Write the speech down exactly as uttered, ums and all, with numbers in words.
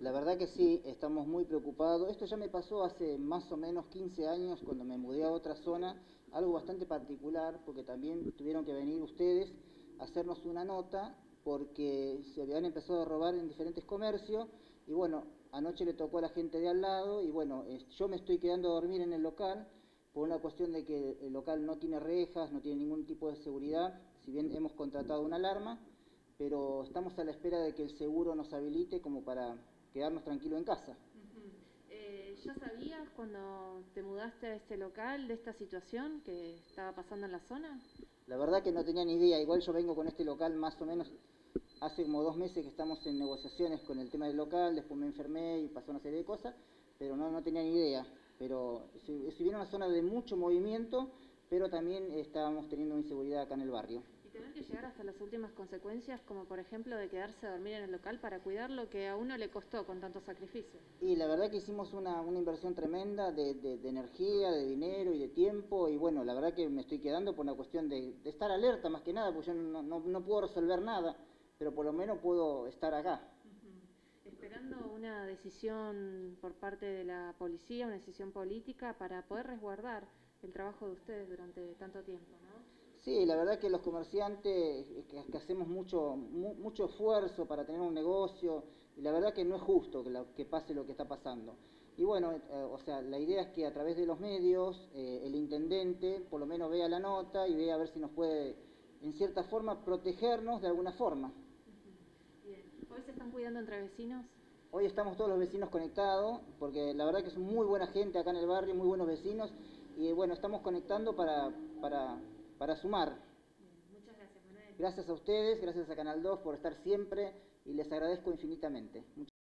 La verdad que sí, estamos muy preocupados. Esto ya me pasó hace más o menos quince años cuando me mudé a otra zona, algo bastante particular porque también tuvieron que venir ustedes a hacernos una nota porque se habían empezado a robar en diferentes comercios y bueno, anoche le tocó a la gente de al lado y bueno, eh, yo me estoy quedando a dormir en el local por una cuestión de que el local no tiene rejas, no tiene ningún tipo de seguridad, si bien hemos contratado una alarma, pero estamos a la espera de que el seguro nos habilite como para quedarnos tranquilos en casa. Uh-huh. eh, ¿Ya sabías cuando te mudaste a este local de esta situación que estaba pasando en la zona? La verdad que no tenía ni idea, igual yo vengo con este local más o menos hace como dos meses que estamos en negociaciones con el tema del local, después me enfermé y pasó una serie de cosas, pero no, no tenía ni idea. Pero si, si viene una zona de mucho movimiento, pero también estábamos teniendo inseguridad acá en el barrio. Y tener que llegar hasta las últimas consecuencias, como por ejemplo de quedarse a dormir en el local para cuidar lo que a uno le costó con tanto sacrificio. Y la verdad que hicimos una, una inversión tremenda de, de, de energía, de dinero y de tiempo, y bueno, la verdad que me estoy quedando por una cuestión de, de estar alerta más que nada, porque yo no, no, no puedo resolver nada, pero por lo menos puedo estar acá. Uh-huh. Esperando una decisión por parte de la policía, una decisión política para poder resguardar el trabajo de ustedes durante tanto tiempo, ¿no? Sí, la verdad que los comerciantes que, que hacemos mucho, mu, mucho esfuerzo para tener un negocio, y la verdad que no es justo que, la, que pase lo que está pasando. Y bueno, eh, o sea, la idea es que a través de los medios eh, el intendente por lo menos vea la nota y vea a ver si nos puede, en cierta forma, protegernos de alguna forma. Uh-huh. Bien. ¿Hoy se están cuidando entre vecinos? Hoy estamos todos los vecinos conectados, porque la verdad que son muy buena gente acá en el barrio, muy buenos vecinos, y bueno, estamos conectando para, para, para sumar. Bien. Muchas gracias, Manuel. Gracias a ustedes, gracias a Canal dos por estar siempre y les agradezco infinitamente.